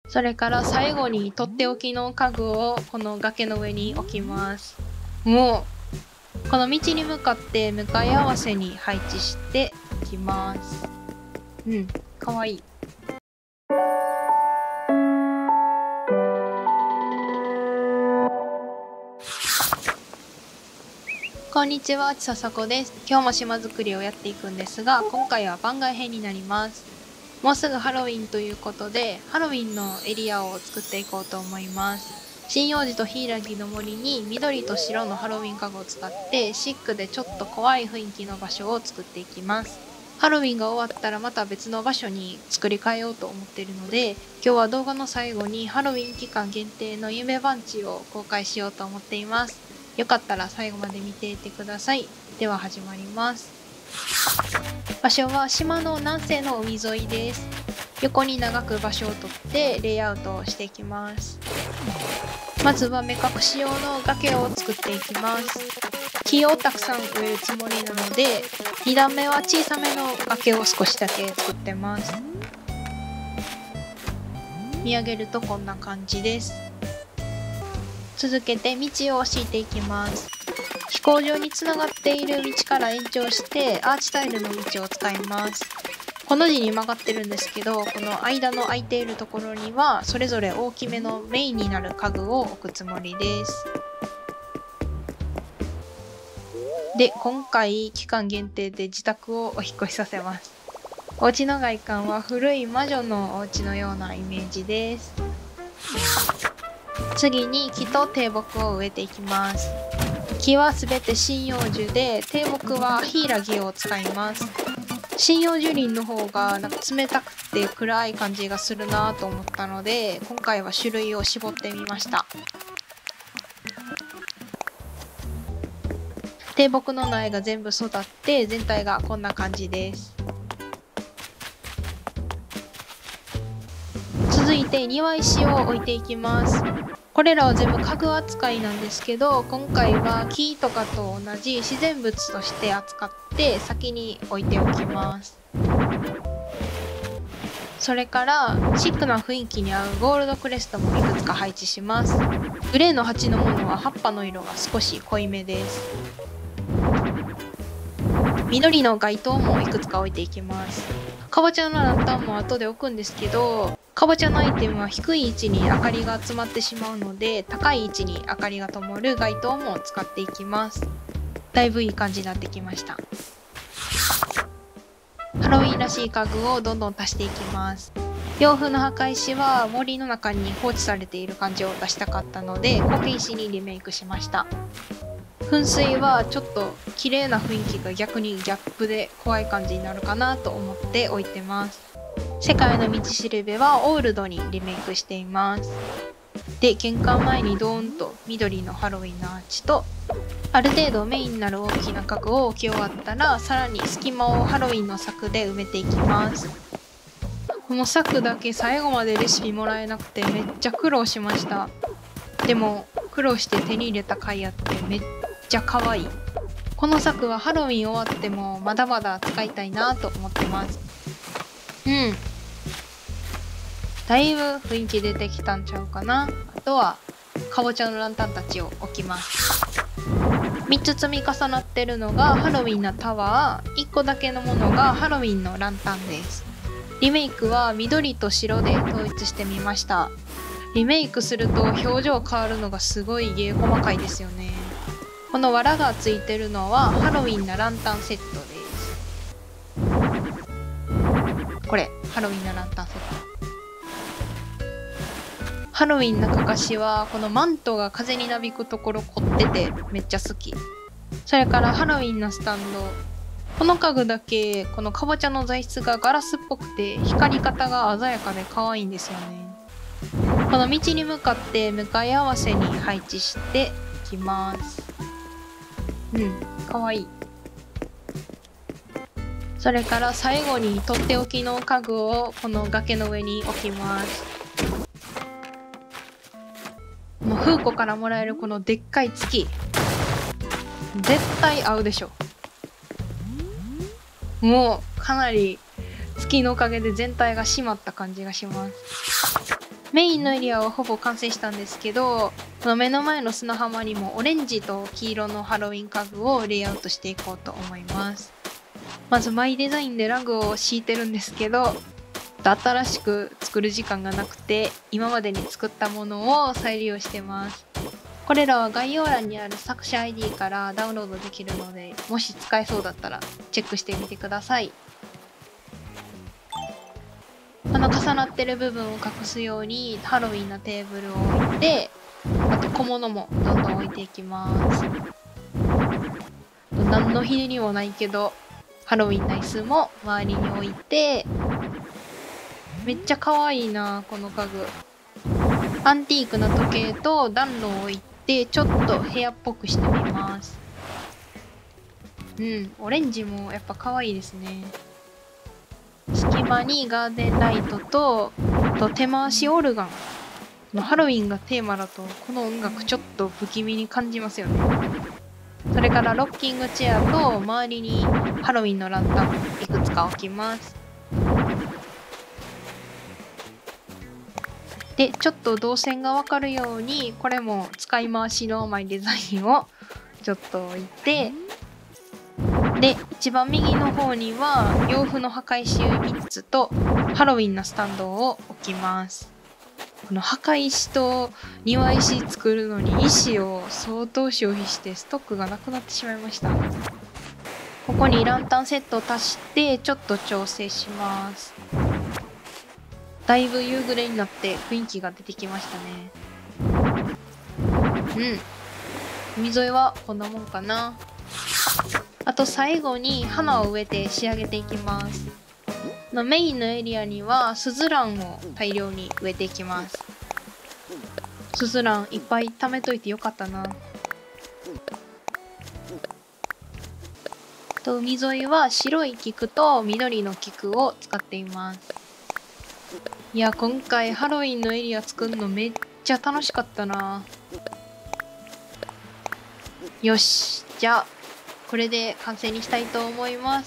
それから最後にとっておきの家具をこの崖の上に置きます。もうこの道に向かって向かい合わせに配置していきます。かわいい。こんにちは、ちささこです。今日も島作りをやっていくんですが、今回は番外編になります。もうすぐハロウィンということで、ハロウィンのエリアを作っていこうと思います。針葉樹と柊の森に緑と白のハロウィン家具を使ってシックでちょっと怖い雰囲気の場所を作っていきます。ハロウィンが終わったらまた別の場所に作り変えようと思っているので、今日は動画の最後にハロウィン期間限定の夢番地を公開しようと思っています。よかったら最後まで見ていてください。では始まります。場所は島の南西の海沿いです。横に長く場所を取ってレイアウトをしていきます。まずは目隠し用の崖を作っていきます。木をたくさん植えるつもりなので、2段目は小さめの崖を少しだけ作ってます。見上げるとこんな感じです。続けて道を敷いていきます。飛行場につながっている道から延長してアーチタイルの道を使います。この字に曲がってるんですけど、この間の空いているところにはそれぞれ大きめのメインになる家具を置くつもりです。で、今回期間限定で自宅をお引っ越しさせます。お家の外観は古い魔女のお家のようなイメージです。次に木と低木を植えていきます。木はすべて針葉樹で、低木は柊を使います。針葉樹林の方がなんか冷たくて暗い感じがするなと思ったので、今回は種類を絞ってみました。低木の苗が全部育って全体がこんな感じです。続いて庭石を置いていきます。これらは全部家具扱いなんですけど、今回は木とかと同じ自然物として扱って先に置いておきます。それからシックな雰囲気に合うゴールドクレストもいくつか配置します。グレーの鉢のものは葉っぱの色が少し濃いめです。緑の街灯もいくつか置いていきます。かぼちゃのランタンも後で置くんですけど、かぼちゃのアイテムは低い位置に明かりが集まってしまうので、高い位置に明かりが灯る街灯も使っていきます。だいぶいい感じになってきました。ハロウィンらしい家具をどんどん足していきます。洋風の墓石は森の中に放置されている感じを出したかったので、苔石にリメイクしました。噴水はちょっと綺麗な雰囲気が逆にギャップで怖い感じになるかなと思って置いてます。世界の道しるべはオールドにリメイクしています。で、玄関前にドーンと緑のハロウィンのアーチと、ある程度メインになる大きな家具を置き終わったら、さらに隙間をハロウィンの柵で埋めていきます。この柵だけ最後までレシピもらえなくてめっちゃ苦労しました。でも苦労して手に入れた甲斐あってめっちゃ可愛い。この柵はハロウィン終わってもまだまだ使いたいなと思ってます。だいぶ雰囲気出てきたんちゃうかな。あとはかぼちゃのランタンたちを置きます。3つ積み重なってるのがハロウィンのタワー、1個だけのものがハロウィンのランタンです。リメイクは緑と白で統一してみました。リメイクすると表情変わるのがすごい細かいですよね。この藁がついてるのはハロウィンのランタンセットです。これハロウィンのランタンセット。ハロウィンのかかしはこのマントが風になびくところ凝っててめっちゃ好き。それからハロウィンのスタンド、この家具だけこのかぼちゃの材質がガラスっぽくて光り方が鮮やかで可愛いんですよね。この道に向かって向かい合わせに配置していきます。可愛い。それから最後にとっておきの家具をこの崖の上に置きます。もうフーコからもらえるこのでっかい月、絶対合うでしょ。もうかなり月のおかげで全体が締まった感じがします。 メインのエリアはほぼ完成したんですけど、この目の前の砂浜にもオレンジと黄色のハロウィン家具をレイアウトしていこうと思います。まずマイデザインでラグを敷いてるんですけど、新しく作る時間がなくて、今までに作ったものを再利用してます。これらは概要欄にある作者 ID からダウンロードできるので、もし使えそうだったらチェックしてみてください。重なってる部分を隠すようにハロウィンなテーブルを置いて、あと小物もどんどん置いていきます。何のひねりもないけど、ハロウィンな椅子も周りに置いて、めっちゃ可愛いなこの家具。アンティークな時計と暖炉を置いて、ちょっと部屋っぽくしてみます。オレンジもやっぱ可愛いですね。隙間にガーデンライトと手回しオルガン。ハロウィンがテーマだとこの音楽ちょっと不気味に感じますよね。それからロッキングチェアと周りにハロウィンのランタンいくつか置きます。で、ちょっと動線がわかるようにこれも使い回しのマイデザインをちょっと置いて、で、一番右の方には洋風の墓石3つとハロウィンのスタンドを置きます。この墓石と庭石作るのに石を相当消費してストックがなくなってしまいました。ここにランタンセットを足してちょっと調整します。だいぶ夕暮れになって雰囲気が出てきましたね。海沿いはこんなもんかな。あと最後に花を植えて仕上げていきます。メインのエリアにはスズランを大量に植えていきます。スズランいっぱい貯めといてよかったな。海沿いは白い菊と緑の菊を使っています。いや、今回ハロウィンのエリア作るのめっちゃ楽しかったな。よし、じゃあこれで完成にしたいと思います。